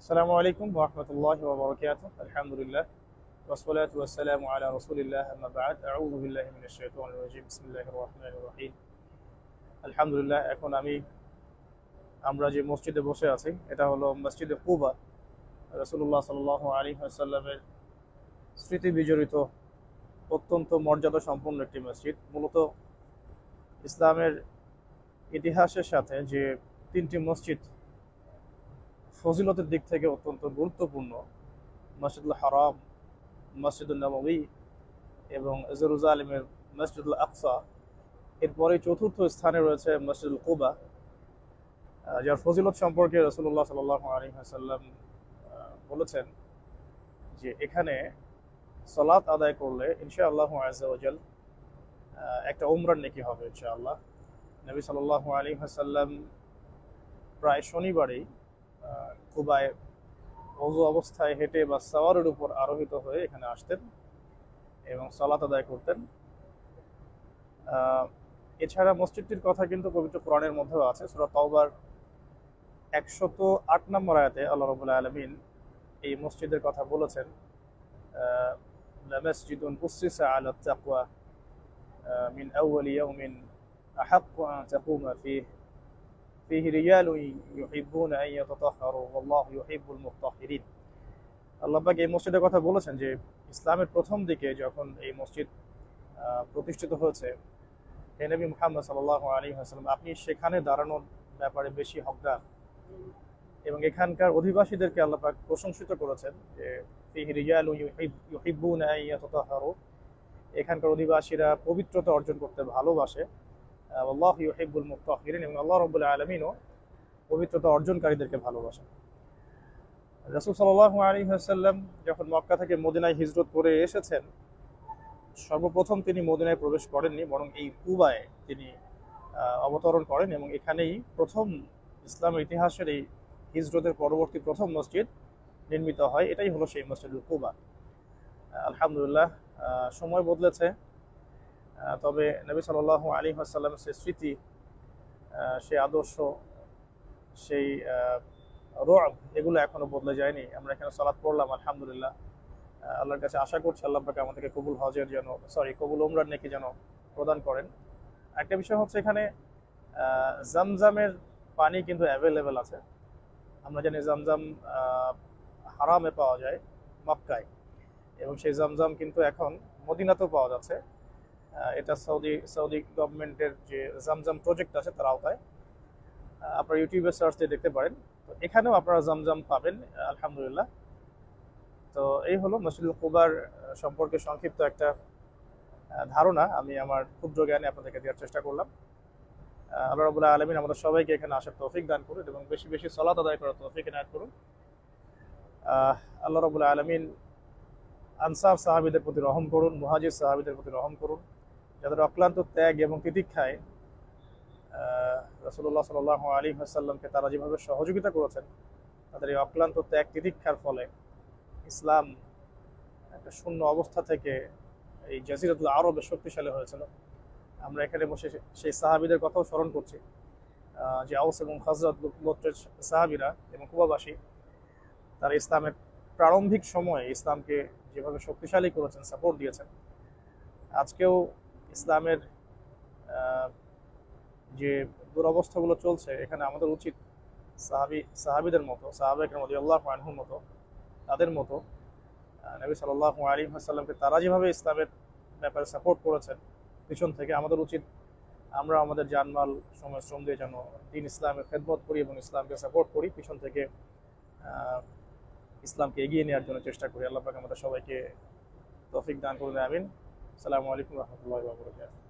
আসসালামু আলাইকুম ওয়া রাহমাতুল্লাহি ওয়া বারাকাতুহু। আলহামদুলিল্লাহ ওয়াসসালাতু ওয়াসসালামু আলা রাসূলিল্লাহ আম্মা বা'দ। আউযু বিল্লাহি মিনাশ শাইতানির রাজীম। বিসমিল্লাহির রাহমানির রাহিম। আলহামদুলিল্লাহ, এখন আমরা যে মসজিদে বসে আছি এটা হলো মসজিদে কুবা। রাসূলুল্লাহ সাল্লাল্লাহু আলাইহি ওয়াসাল্লামের স্মৃতি বিজড়িত অত্যন্ত মর্যাদা সম্পন্ন একটি মসজিদ। মূলত ইসলামের ইতিহাসের সাথে যে তিনটি মসজিদ ফজিলতের দিক থেকে অত্যন্ত গুরুত্বপূর্ণ, মসজিদুল হারাম, মসজিদুল নববী এবং জেরুজালেমের মসজিদুল আকসা, এরপরে চতুর্থ স্থানে রয়েছে মসজিদুল কুবা, যার ফজিলত সম্পর্কে রাসূলুল্লাহ সাল্লাল্লাহু আলাইহি ওয়াসাল্লাম বলেছেন যে এখানে সালাত আদায় করলে ইনশাআল্লাহু আযজা ওয়া জাল একটা উমরার নেকি হবে ইনশাআল্লাহ। নবী সাল্লাল্লাহু আলাইহি ওয়াসাল্লাম প্রায় শনিবারেই কুবায় ওযু অবস্থায় হেঁটে বা সাওয়ারের উপর আরোহিত হয়ে এখানে আসতেন এবং সালাত আদায় করতেন। এছাড়া মসজিদটির কথা কিন্তু পবিত্র কোরআনের মধ্যেও আছে। সূরা তাওবার 108 নম্বর আয়াতে আল্লাহ রাব্বুল আলামিন এই মসজিদের কথা বলেছেন, লামাসজিদুন উসসিসা আলা তাকওয়া মিন আউয়ালি ইয়াউমিন আহাক্কু আন তাকুমা ফীহি রিজালুন ইউহিব্বুনা আন ইয়াতাতাহহারু ওয়াল্লাহু ইউহিব্বুল মুতাহহিরিন। আল্লাহ পাক এই মসজিদের কথা বলেছেন যে ইসলামের প্রথম দিকে যখন এই মসজিদ প্রতিষ্ঠিত হয়েছে, হে নবী মুহাম্মদ সাল্লাল্লাহু আলাইহি ওয়াসাল্লাম, আপনি সেখানে দাঁড়ানোর ব্যাপারে বেশি হকদার। এবং এখানকার অধিবাসীদেরকে আল্লাহ পাক প্রশংসিত করেছেন যে ফীহি রিজালুন ইউহিব্বুনা আন ইয়াতাতাহহারু, এখানকার অধিবাসীরা পবিত্রতা অর্জন করতে ভালোবাসে। আল্লাহু ইউহিব্বুল মুতাহহিরিন, এবং আল্লাহ রাব্বুল আলামিনও পবিত্রতা অর্জনকারীদেরকে ভালোবাসেন। রাসূল সাল্লাল্লাহু আলাইহি ওয়াসাল্লাম যখন মক্কা থেকে মদিনায় হিজরত করে এসেছেন, সর্বপ্রথম তিনি মদিনায় প্রবেশ করেননি, বরং এই কুবায় তিনি অবতরণ করেন এবং এখানেই প্রথম ইসলামের ইতিহাসের এই হিজরতের পরবর্তী প্রথম মসজিদ নির্মিত হয়। এটাই হলো সেই মসজিদুল কুবা। আলহামদুলিল্লাহ, সময় বদলেছে, তবে নবী সাল্লাল্লাহু আলাইহি ওয়াসাল্লামের সেই স্মৃতি, সেই আদর্শ, সেই রু'ব, এগুলো এখনো বদলে যায়নি। আমরা এখানে সালাত পড়লাম, আলহামদুলিল্লাহ। আল্লাহর কাছে আশা করছি আল্লাহ পাক আমাদেরকে কবুল উমরার নেকি যেন প্রদান করেন। একটা বিষয় হচ্ছে, এখানে জামজামের পানি কিন্তু অ্যাভেলেবেল আছে। আমরা জানি জামজাম হারামে পাওয়া যায়, মক্কায়, এবং সেই জামজাম কিন্তু এখন মদিনাতেও পাওয়া যাচ্ছে। এটা সৌদি গভর্নমেন্টের যে জামজাম প্রজেক্ট আছে তার আওতায়। আপনারা ইউটিউবে সার্চ দিয়ে দেখতে পারেন। তো এখানেও আপনারা জামজাম পাবেন আলহামদুলিল্লাহ। তো এই হলো মসজিদুল কুবার সম্পর্কে সংক্ষিপ্ত একটা ধারণা আমি আমার ক্ষুদ্র জ্ঞানে আপনাদেরকে দেওয়ার চেষ্টা করলাম। আল্লাহ রাব্বুল আলামিন আমাদের সবাইকে এখানে আসার তৌফিক দান করুন এবং বেশি বেশি সালাত আদায় করার তৌফিক এনায়েত করুন। আল্লাহ রাব্বুল আলামিন আনসার সাহাবীদের প্রতি রহম করুন, মুহাজির সাহাবীদের প্রতি রহম করুন, যাদের অক্লান্ত ত্যাগ এবং তিতিক্ষায় রাসূলুল্লাহ সাল্লাল্লাহু আলাইহি ওয়াসাল্লামকে তারা যেভাবে সহযোগিতা করেছেন, তাদের এই অক্লান্ত ত্যাগ তিতিক্ষার ফলে ইসলাম একটা শূন্য অবস্থা থেকে এই জাজিরাতুল আরবে শক্তিশালী হয়েছিল। আমরা এখানে বসে সেই সাহাবীদের কথাও স্মরণ করছি, যে আউস এবং খাজরাজ গোত্রের সাহাবীরা এবং কুবাবাসী, তারা ইসলামের প্রারম্ভিক সময়ে ইসলামকে যেভাবে শক্তিশালী করেছেন, সাপোর্ট দিয়েছেন। আজকেও ইসলামের যে দুরবস্থাগুলো চলছে, এখানে আমাদের উচিত সাহাবীদের মতো, সাহাবা ইকরাম রাদিয়াল্লাহু আনহুর মতো, তাদের মতো নবী সাল্লাল্লাহু আলাইহি ওয়াসাল্লামকে তারা যেভাবে ইসলামের ব্যাপারে সাপোর্ট করেছেন পিছন থেকে, আমাদের উচিত আমরা আমাদের জানমাল সময় শ্রম দিয়ে যেন দিন ইসলামের খেদমত করি এবং ইসলামকে সাপোর্ট করি, পিছন থেকে ইসলামকে এগিয়ে নেওয়ার জন্য চেষ্টা করি। আল্লাহ পাক আমাদের সবাইকে তৌফিক দান করুন, আমিন। আসসালামু আলাইকুম ওয়া রাহমাতুল্লাহি ওয়া বারাকাতুহু।